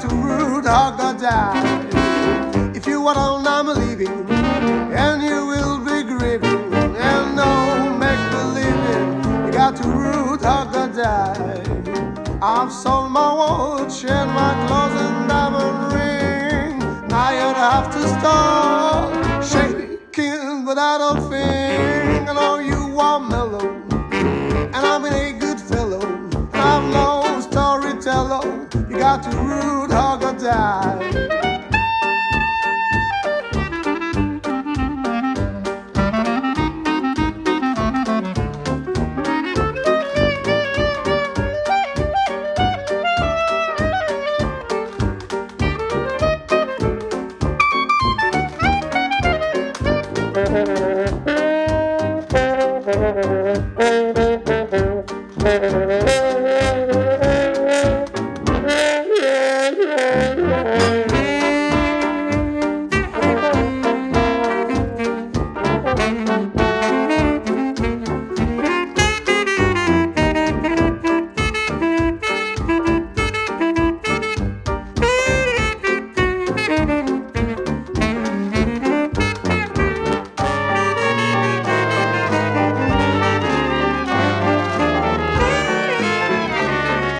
to root, hug or die. If you want on, I'm leaving, and you will be grieving, and no make-believing. You got to root, hug or die. I've sold my watch and my clothes and diamond ring. Now you'd have to start shaking, but I don't think. I know you are mellow, and I've been a good fellow. I'm no storyteller. You got to root, hug or die.